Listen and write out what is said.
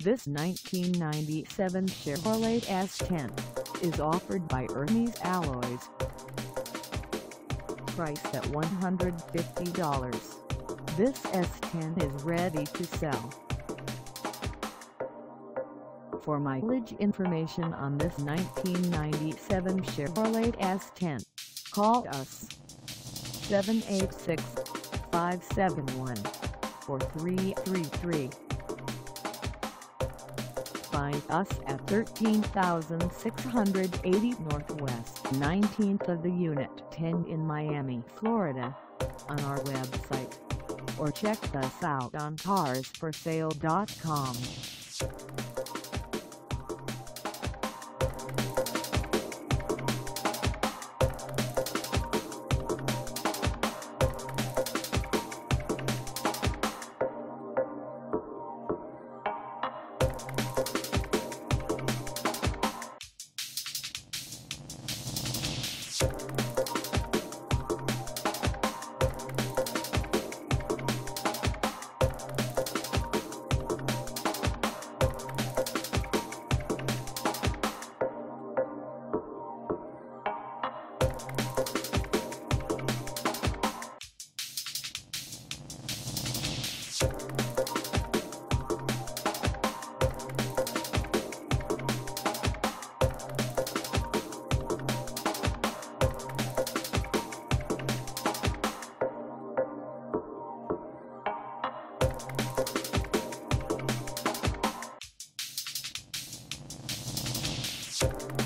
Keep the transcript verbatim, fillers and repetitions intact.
This nineteen ninety-seven Chevrolet S ten is offered by Ernie's Alloys. Priced at one hundred fifty dollars, this S ten is ready to sell. For mileage information on this nineteen ninety-seven Chevrolet S ten, call us seven eight six, five seven one, four three three three. Find us at thirteen thousand six hundred eighty Northwest nineteenth of the Unit ten in Miami, Florida, on our website, or check us out on cars for sale dot com. You